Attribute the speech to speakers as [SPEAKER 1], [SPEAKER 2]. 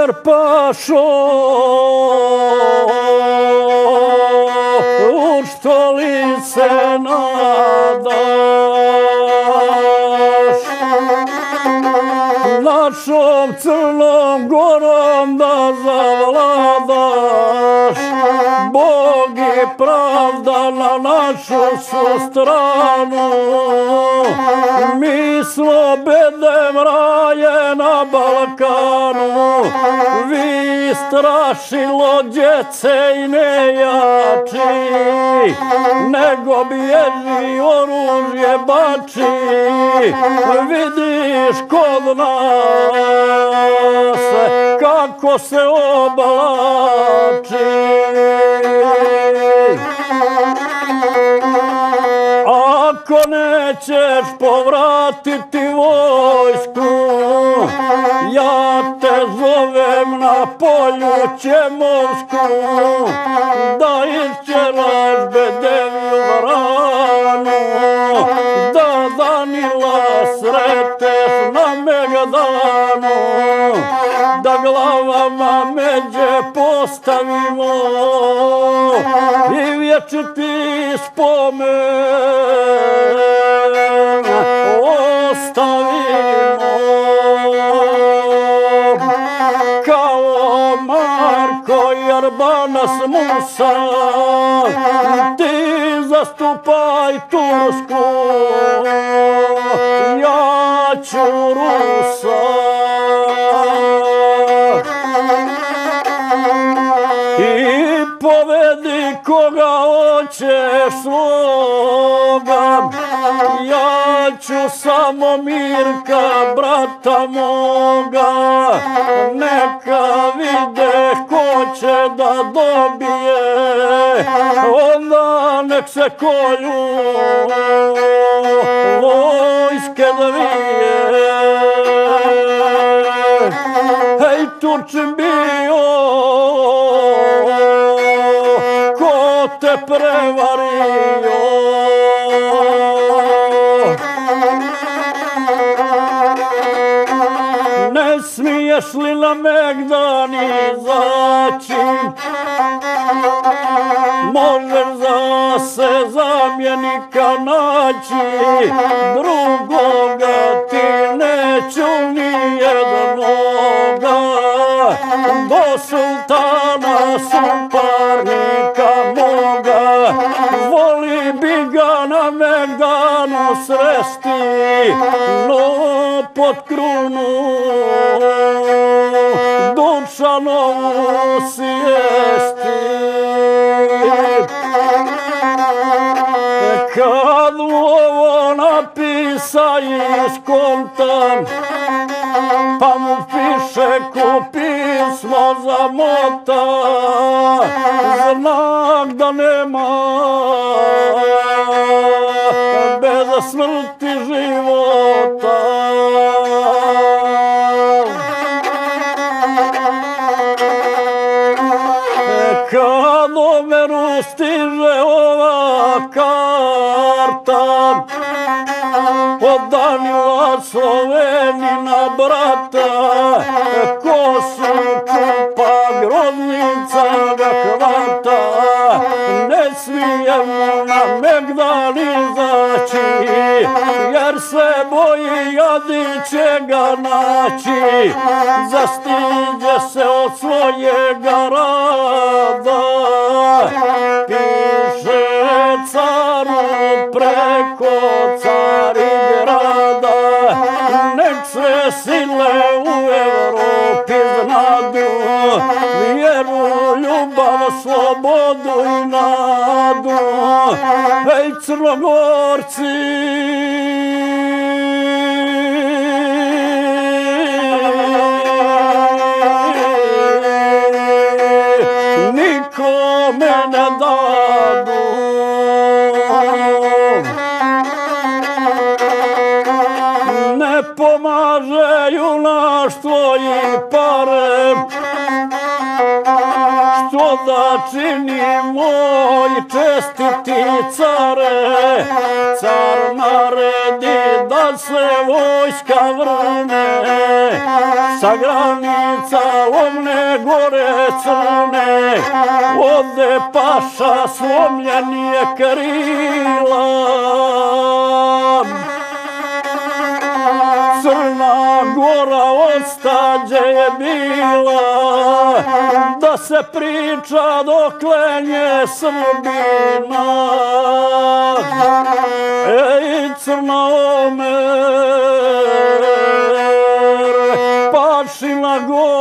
[SPEAKER 1] Pašo, u što li se nadaš? Našom Crnom Gorom da zavladaš, Bog i pravda na našu su stranu. Mi smo bedem raje na Balkanu, vi strašilo djece i nejači, nego bježi oružje bači. Vidiš kod nas kako se oblači. Ako nećeš povratiti vojsku, ja te zovem na polju Ćemovsku, da išćelaš Bedeviju vranu, da Danila sreteš na Megdanu, da glavama međe postavimo i vječiti spomen ostavimo. Kao Marko Jarbanas Musa, ti zastupaj Tursku, ja ću Rusa. I povedi koga hoćeš svoga, ja ću samo Mirka, brata moga. Neka vide ko će da dobije, onda nek se kolju vojske dvije. Hej, Turčin bio, ko te prevario? Ne smiješ li na Megdan izaći, možeš za se zamjenika naći, drugoga ti neću nijednoga. Do sultana suparnika moga, voli bi ga na Megdanu sresti, no pod krunu Dušanovu sjesti. Kad mu ovo napisa iskontam, pa mu piše ko pismo zamota, znak da nema bez smrti života. Kad Omeru stiže ova karta, od Danila Slovenina brata, ko su čupa groznica ga hvata. Ne smijemo na Megdan izaći, jer se boji jadi će ga naći. Zastiđe se od svojega rada, piše caru preko Carigrada. Nek sve sile u Evropi znadu, vjeru, ljubav, slobodu i nadu. Hej, Crnogorci, nikome ne dadu. Ne pomaže junaštvo i pare, što da činimo i čestiti care, car naredi da se vojska vrne, sa granica Lomne gore crne, ode paša slomljen je krila. Crna Gora ostađe je bila, da se priča dokle nje Srbina. Ej, Crnomer, paši na Gora,